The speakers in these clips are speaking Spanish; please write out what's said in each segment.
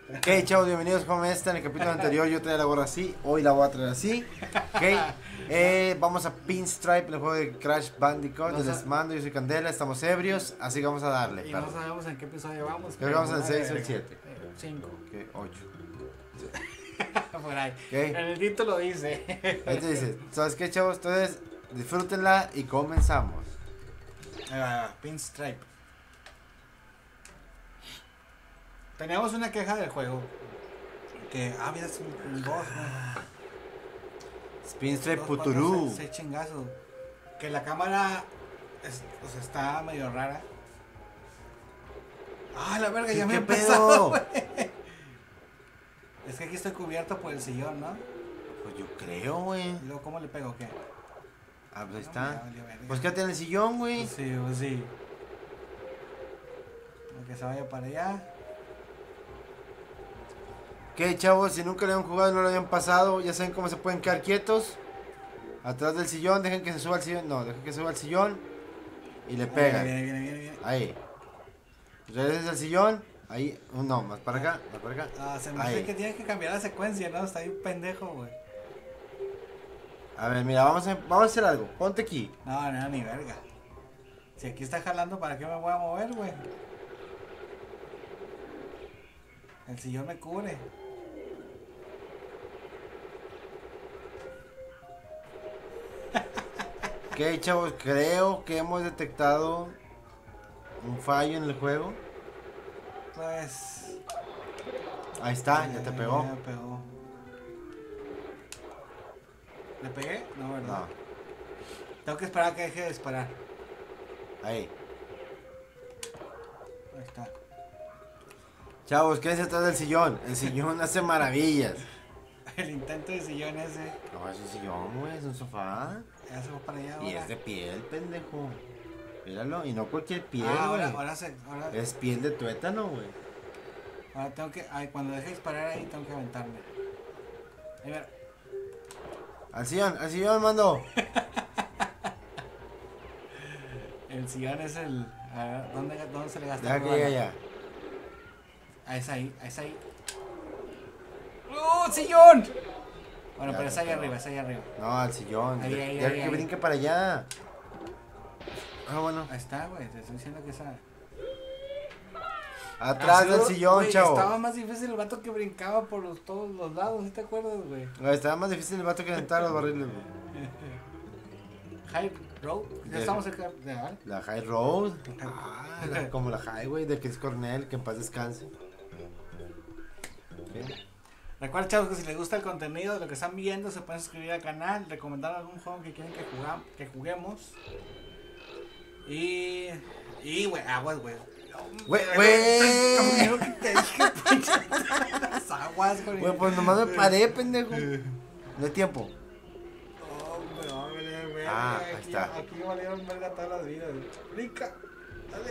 Ok, chavos, bienvenidos como esta. En el capítulo anterior yo traía la gorra así, hoy la voy a traer así. Ok, vamos a Pinstripe, el juego de Crash Bandicoot. Les mando, yo soy Candela, estamos ebrios, así que vamos a darle. Y no sabemos en qué episodio vamos. Creo que vamos en el 6 o el 7. 5. Ok, 8. Por ahí. Okay. En el título dice. Ahí te dice, ¿sabes qué, chavos? Entonces, disfrútenla y comenzamos. Ahí va, Pinstripe. Teníamos una queja del juego. Que, mira, es un boss, Pinstripe Puturú. 6 chingazos. Que la cámara está medio rara. La verga, ya me ¿Qué empezó. pedo? Es que aquí estoy cubierto por el sillón, ¿no? Pues yo creo, güey. Y luego, ¿cómo le pego o qué? Pues ahí No, está. ya valió verga. Pues quédate en el sillón, güey. Pues sí, pues sí. Que se vaya para allá. Ok, chavos, si nunca le han jugado y no lo habían pasado, ya saben cómo se pueden quedar quietos. Atrás del sillón, dejen que se suba al sillón. No, dejen que se suba al sillón. Y le pegan. Viene. Ahí. Regreses al sillón. Ahí. No, más para acá, más para acá. Se me hace que tienes que cambiar la secuencia, ¿no? Está ahí un pendejo, güey. A ver, mira, vamos a hacer algo. Ponte aquí. No, ni verga. Si aquí está jalando, ¿para qué me voy a mover, güey? El sillón me cubre. Ok, chavos, creo que hemos detectado un fallo en el juego. Pues... Ahí está, ya te pegó. Ya me pegó. ¿Le pegué? No, ¿verdad? No, Tengo que esperar a que deje de disparar. ahí. Ahí está. Chavos, quédense atrás del sillón. El sillón hace maravillas. El intento de sillón ese. No, es un sillón, güey, es un sofá. Ya se va para allá ahora. Y es de piel, pendejo. Míralo, y no cualquier piel, güey. ahora Es piel de tuétano, güey. ahora tengo que... cuando deje de disparar ahí tengo que aventarme. Ahí ver. Al sillón, mando. El sillón es el... A ver, ¿dónde se le gasta? Deja que llegue allá. Es ahí. ¡Oh, sillón! Bueno, Ya, pero es ahí pero- arriba, No, al sillón. Ahí, Deja que ahí. brinque para allá. Bueno. Ahí está, güey, te estoy diciendo que esa... Atrás del sillón, güey, chavo. Estaba más difícil el vato que brincaba por todos los lados, ¿sí te acuerdas, güey? No, estaba más difícil el vato que aventar los barriles, güey. High Road, ya estamos cerca de... ¿vale? La High Road. Como la Highway de Chris Cornell, que en paz descanse. Ok. Recuerden, chavos, que si les gusta el contenido de lo que están viendo, se pueden suscribir al canal, recomendar algún juego que quieren que juguemos. Y, güey, aguas, güey. Güey. Lo que te dije, pinche. Las aguas, güey. Güey, pues nomás me paré, pendejo. No hay tiempo. Hombre, Ahí aquí, está. aquí valieron verga todas las vidas, güey. Brinca, dale.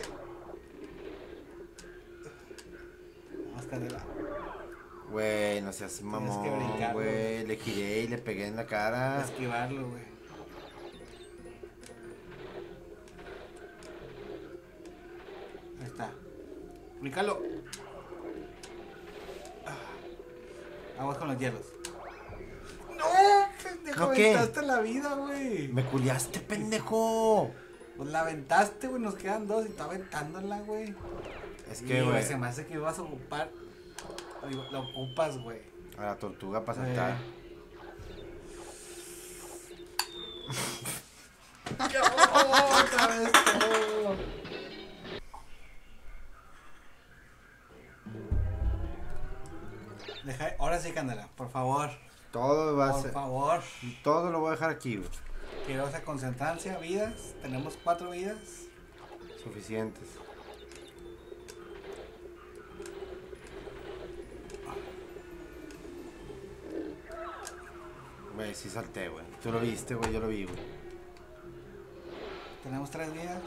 Vamos, Candela. Güey, no seas mamón, que brincarlo. güey. Le giré y le pegué en la cara. Esquivarlo, güey. Ahí está. Bríncalo. Aguas con los hielos. ¡No! Pendejo, ¿No qué? aventaste la vida, güey. Me culiaste, pendejo. Pues la aventaste, güey. Nos quedan dos y está aventándola, güey. Es Y, que, güey, se me hace que ibas a ocupar. Lo ocupas, güey. a la tortuga para saltar. Otra vez todo. Ahora sí, Candela, por favor. Todo va a Por ser. favor. Todo lo voy a dejar aquí, güey. Quiero esa concentrancia, vidas. Tenemos 4 vidas. Suficientes. Güey, sí salté, güey. Tú lo viste, güey, yo lo vi, güey. Tenemos 3 vidas.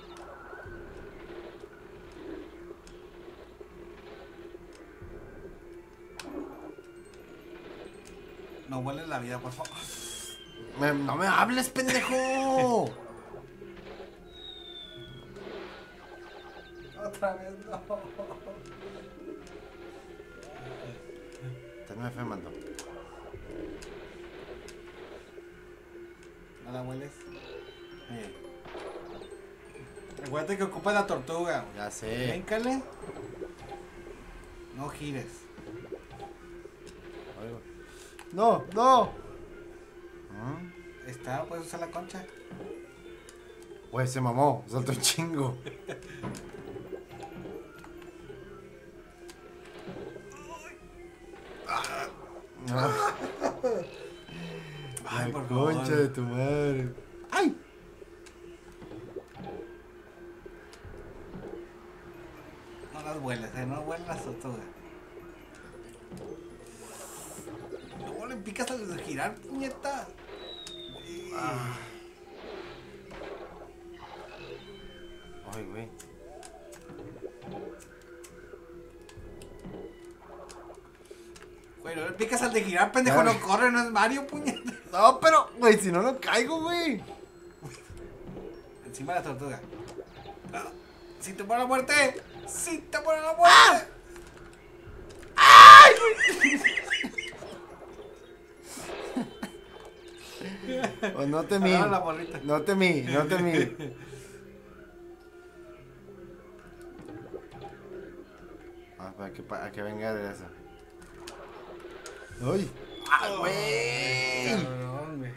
No vueles la vida, por favor. No me hables, pendejo. Otra vez no. MF mandó. ¿No la hueles? Recuerda que ocupa la tortuga. Ya sé. Véncale. No gires. No, no. Está, puedes usar la concha. Güey, se mamó. Saltó un chingo. Ay, La por concha favor. de tu madre. ¡Ay! No las hueles, no hueles las tortugas. No le picas al girar, puñeta. Ay, güey. Güey, no le picas al de girar, pendejo, no corre, no es Mario, puñeta. No, pero, güey, si no, no caigo, güey. Encima de la tortuga. Ah, ¡si te pone la muerte! ¡Si te pone la muerte! Pues no temí. Agarra la bolita. No temí, no temí. Para que venga de eso. ¡Uy! ¡Ah, güey! Cabrón, güey.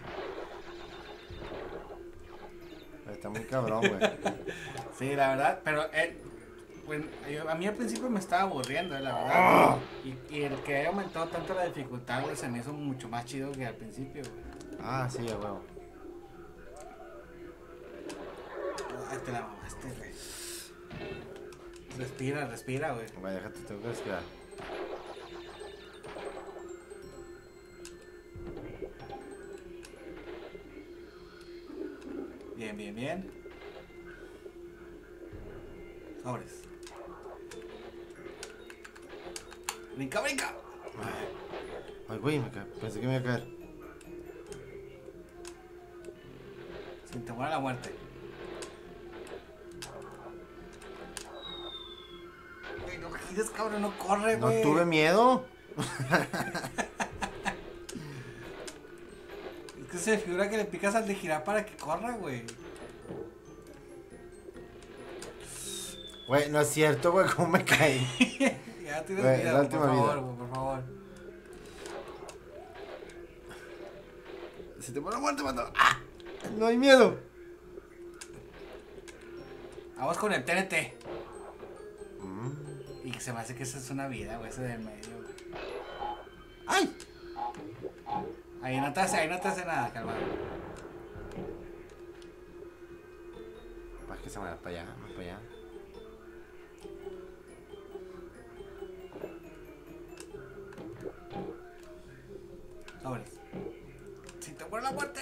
Está muy cabrón, güey. Sí, la verdad, pero bueno, a mí al principio me estaba aburriendo, la verdad. ¡Ah! Y el que haya aumentado tanto la dificultad, güey, se me hizo mucho más chido que al principio, güey. Ah, sí, a huevo. Ay, te la mamaste, güey. Respira, respira, güey. Güey, déjate, tengo que respirar. Bien, bien, bien. Sobres. Brinca, brinca. Ay, güey, pensé que me iba a caer. Sin temor a la muerte. Güey, no gires, cabrón, no corre, No güey. tuve miedo. Es que se me figura que le picas al de girar para que corra, güey. Güey, no es cierto, güey, cómo me caí. Ya tienes Güey, vida, la por última favor, vida. güey, por favor. Si te pone la muerte, mando. ¡Ah! No hay miedo. Vamos con el TNT. Y se me hace que esa es una vida, güey, ese del medio, güey. ¡Ay! Ahí no te hace nada, calmado. Para que se me vaya para allá, más para allá. Sobres. Si te muere la muerte.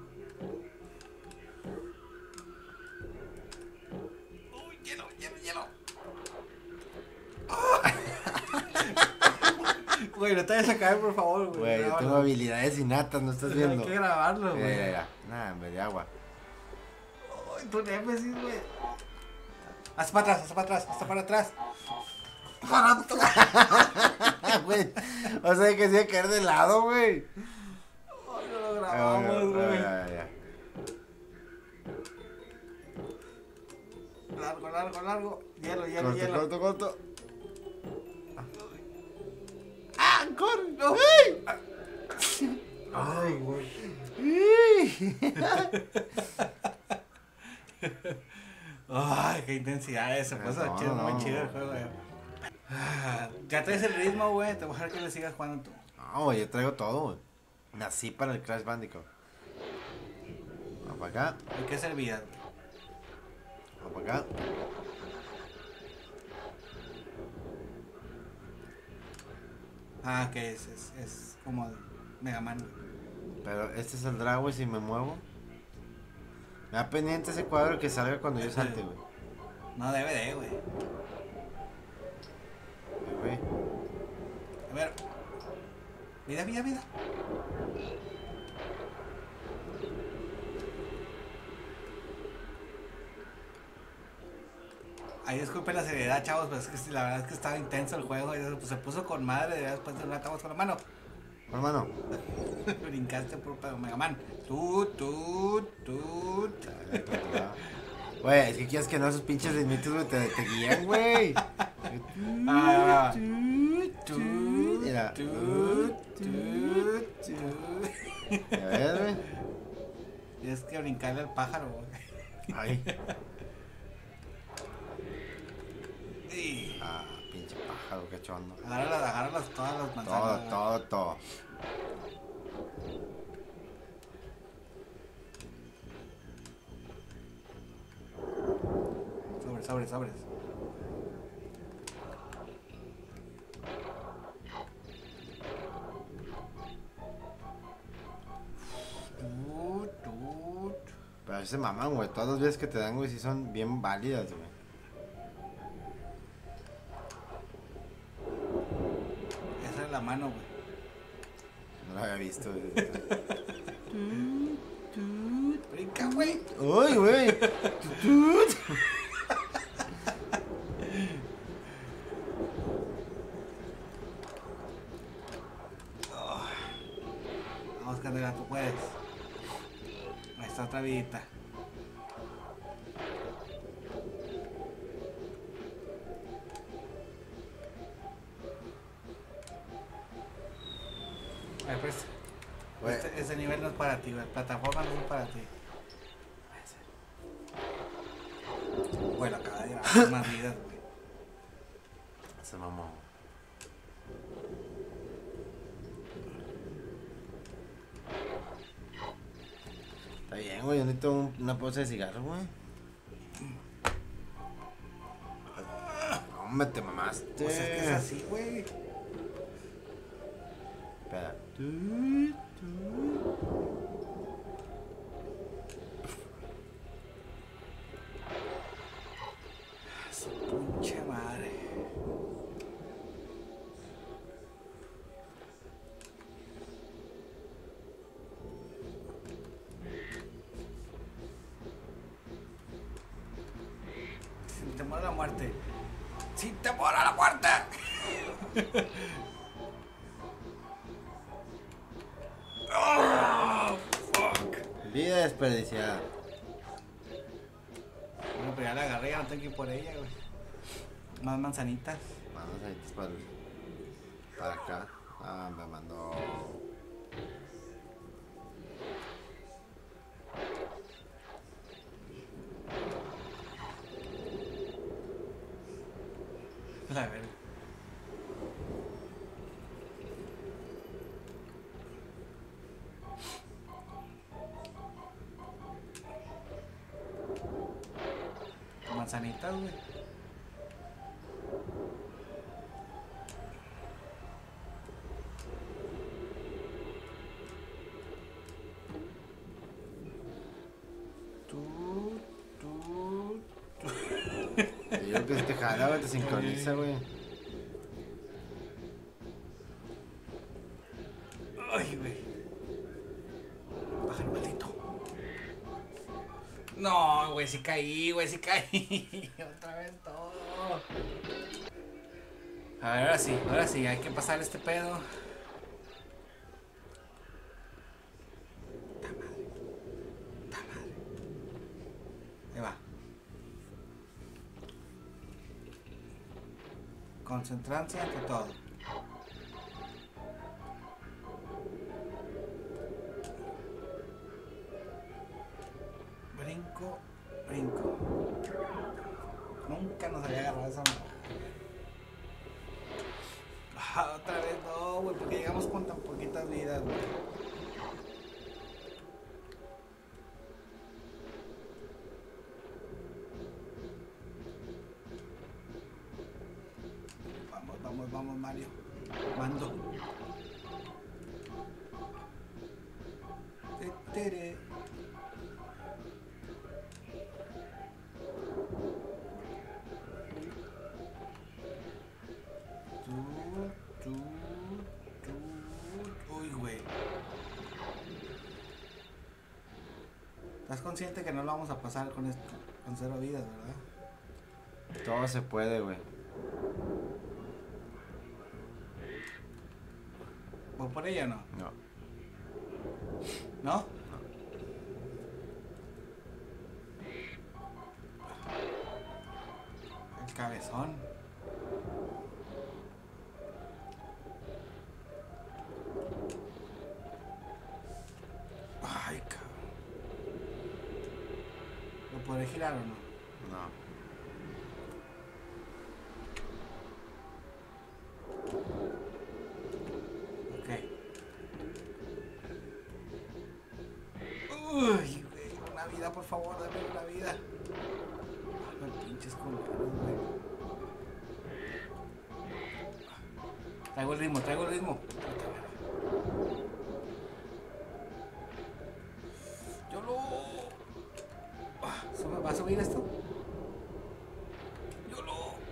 Uy, hielo, hielo, hielo. Güey, no te vayas a caer, por favor, güey. Güey, yo Grábalo. tengo habilidades innatas, ¿no estás viendo? Hay que grabarlo, güey. Ya. Nada, en vez de agua. Uy, tu némesis, güey. Hasta para atrás, hasta para atrás, hasta para atrás. Para atrás. Güey, o sea que se iba a caer de lado, güey. Ay, no lo grabamos, güey. Ya. Largo, largo, largo. Hielo, hielo, hielo. Corto. ¡Ah, corre! ¡No! ¡Ay! Ay, güey. Ay, qué intensidad se puso No, chido, no, muy no. chido el juego, güey. Ya traes el ritmo, güey. Te voy a dejar que le sigas jugando tú. No, güey, yo traigo todo, güey. Nací para el Crash Bandicoot. Vamos para acá, Hay que hacer vida, güey. vamos para acá. Ah, que es como Mega Man, güey. Pero este saldrá, güey, si me muevo. Me da pendiente ese cuadro que salga cuando yo salte, güey. No debe de, güey. Ay, güey. A ver. Vida, vida, vida. Ahí Ay, disculpen la seriedad, chavos, pero es que la verdad es que estaba intenso el juego. Y pues, se puso con madre. Después de un rato con la mano. Hermano. Brincaste por Mega Man. Tut. Güey, es que quieres que no, esos pinches ritmitos, güey, te guían, güey. Mira. A ver, güey. Tienes que brincarle al pájaro, güey. Ay. Sí. Ah, pinche pájaro, qué chondo. Agárralas todas las manzanas. Todo. Sobres. Pero ese mamán, güey, todas las veces que te dan, güey, sí son bien válidas, güey. Esa es la mano, güey. No lo había visto, güey. Brinca, güey. Uy, güey. Vamos, Candela, tú puedes. Ahí está otra vidita. Ay, pues. Güey. Ese nivel no es para ti, güey. Plataforma no es para ti. Güey, lo acaba de grabar más vidas, güey. Se mamó. Está bien, güey, yo necesito una pausa de cigarro, güey. Hombre, te mamaste. Pues es que es así, güey. Espera. Su pinche madre. Sin temor a la muerte. Sin temor a la muerte. Oh, fuck. Vida desperdiciada. Bueno, pero ya la agarré, ya no tengo que ir por ella, güey. Más manzanitas. Vamos ahí para acá. Ah, me mandó. La verga. Manzanitas, güey. Yo creo que si te jala, güey, te sincroniza, güey. Ay, güey. Baja el maldito. No, güey, sí caí, güey, sí caí. Otra vez todo. A ver, ahora sí, hay que pasar este pedo. Ta madre. Ahí va. Concentrancia ante todo. Brinco. Nunca nos había agarrado esa madre. Otra vez no, güey, porque llegamos con tan poquitas vidas, güey. Vamos, Mario. Mando. Tere. Uy, güey. ¿Estás consciente que no lo vamos a pasar con esto, con 0 vidas, verdad? Todo se puede, güey. ¿Voy por ella o no? No. ¿No? El cabezón. Ay, cabrón. ¿Lo podré girar o no? No. Ok. Uy, güey, una vida, por favor, dame una vida. Ay, no, pinches culeros, güey. Traigo el ritmo, traigo el ritmo. Yo lo... ¿Va a subir esto? Yo lo...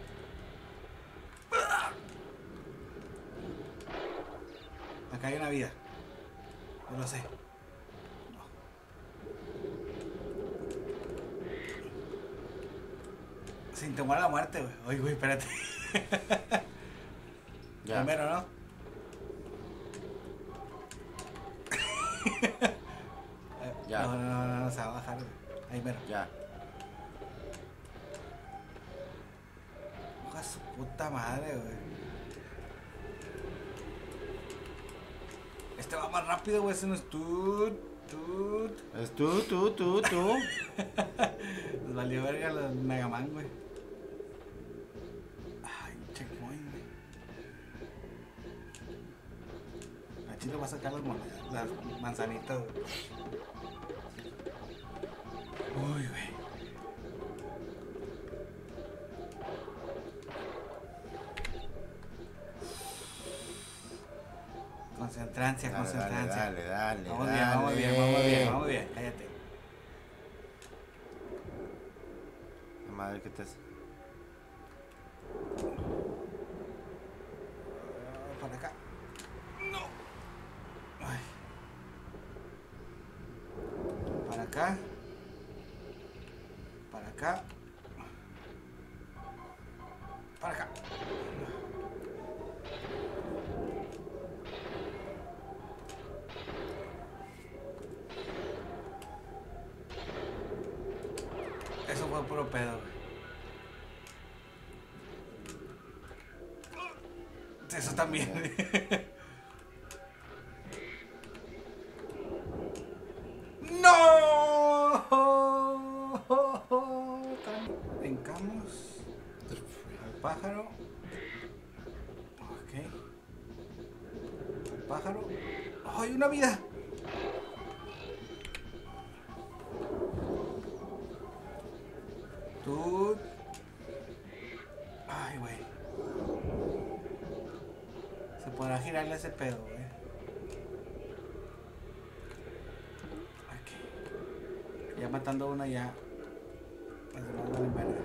Acá hay una vida. Yo lo sé. Sin temor a la muerte, güey. Oye, güey, espérate. Ya. Primero, ¿no? Ya. No, se va a bajar, güey. Ahí mero. Ya. Oja su puta madre, güey. Este va más rápido, güey. Ese no es tut. Es tú. Nos valió verga los Mega Man, güey. Ay, checkpoint, güey. A Chile va a sacar las monedas, las manzanitas, güey. Uy, güey. Concentrancia, concentrancia. Dale. Vamos bien, cállate. Madre, ¿qué te hace? Para acá. No. Ay. Para acá. Para acá. Para acá. Eso fue puro pedo, güey. Eso también. ¡No! Brincamos al pájaro. Ok. Al pájaro. ¡Ay, una vida! Tú. Ay, güey. Se podrá girarle ese pedo, güey. Ok. Ya matando una ya. Las demás valen verga.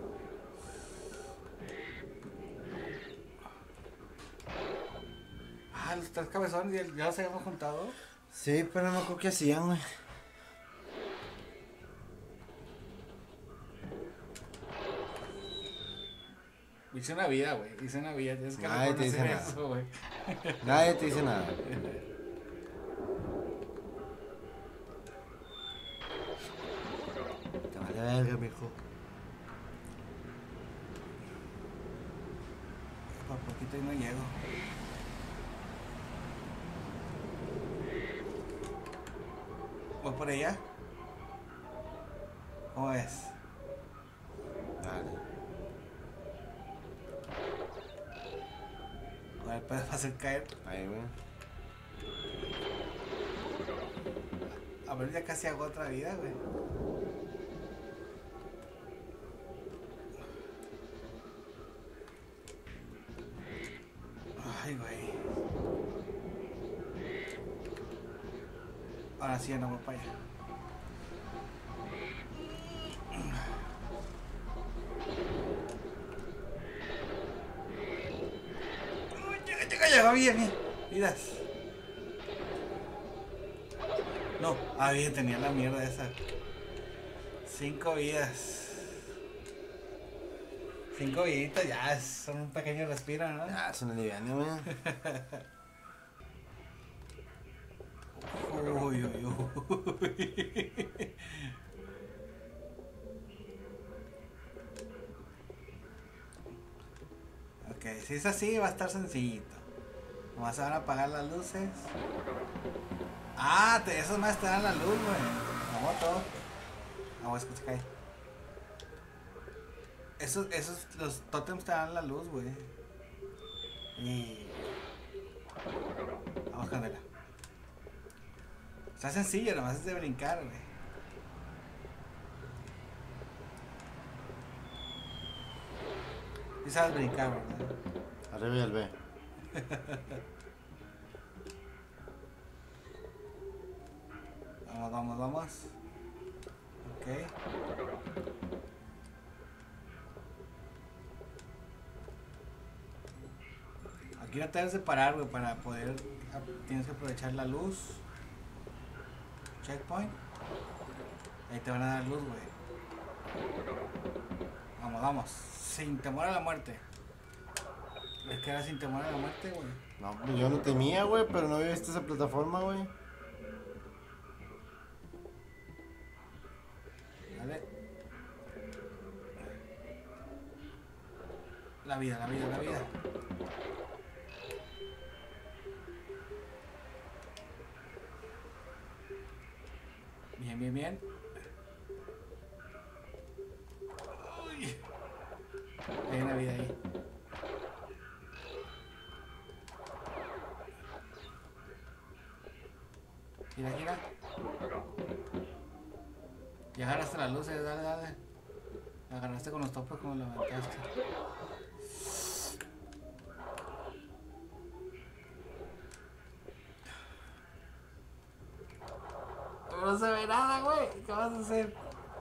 Ah, los tres cabezones ya los habíamos juntado. Sí, pero no me acuerdo qué hacían, güey. Hice una vida, güey. Hice una vida. Tienes que Nadie te dice reconocer nada. eso, güey. Nadie te dice nada. Te vale verga, mijo. Por poquito y no llego. ¿Voy por ella? ¿Cómo es? Dale. A ver, ¿puedes hacer caer? Ahí, güey. A ver, ya casi hago otra vida, güey. Ay, güey. Ahora sí, ya no voy para allá. Llega, bien. Miras. No, bien, tenía la mierda esa. 5 vidas. 5 viditas ya son un pequeño respiro, ¿no? Ya, es una liviana, güey. Uy, uy, uy. Ok, si es así va a estar sencillito. Nomás se van a apagar las luces. Ah, esos más te dan la luz, güey. Como todo. Vamos, que se cae. Los tótems te dan la luz, güey. Y... Vamos, Candela. Está sencillo, nomás es de brincar, güey. Y sabes brincar, ¿verdad? Arriba y al B. Vamos, vamos, vamos. Ok. Aquí no te debes de parar, güey, para poder... Tienes que aprovechar la luz. Checkpoint. Ahí te van a dar luz, güey. Vamos, vamos. Sin temor a la muerte. Es que era sin temor a la muerte, güey. No, pues yo no temía, güey, pero no había visto esa plataforma, güey. Dale. La vida, la vida, la vida. Bien, bien, bien. Uy. Hay una vida ahí. Gira, gira. Ya agarraste las luces, dale, dale. La agarraste con los topos como levantaste. No se ve nada, güey. ¿Qué vas a hacer?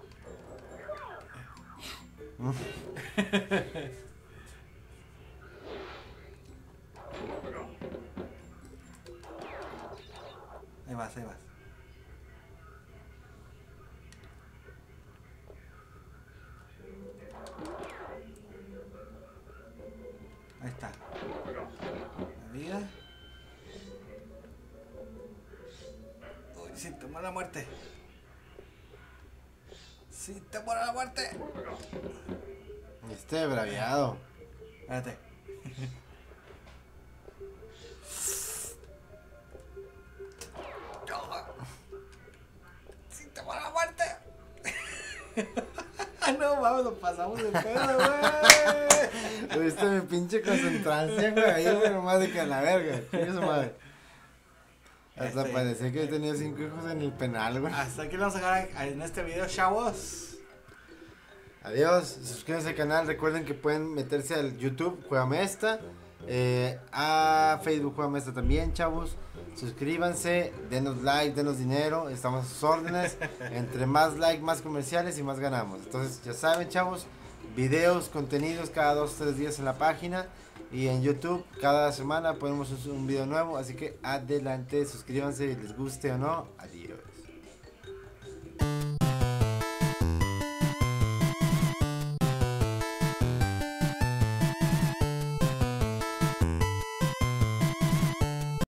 Ahí vas, ahí vas. Ahí está. La vida. Uy, sin temor a la muerte. Sin temor a la muerte. Braviado. Espérate. Sin temor a la muerte. No, vamos, lo pasamos de pedo, güey. ¿Viste mi pinche concentración, güey? Ahí, güey, nomás de que a la verga. ¿Qué su madre? Hasta parecía que tenía 5 hijos en el penal, güey. Hasta aquí lo vamos a dejar en este video, chavos. Adiós, suscríbanse al canal, recuerden que pueden meterse al YouTube, Juegame Esta, a Facebook Juegame Esta también, chavos. Suscríbanse, denos like, denos dinero, estamos a sus órdenes. Entre más like, más comerciales y más ganamos. Entonces, ya saben, chavos, videos, contenidos cada 2-3 días en la página. Y en YouTube, cada semana ponemos un video nuevo. Así que adelante, suscríbanse, les guste o no. Adiós.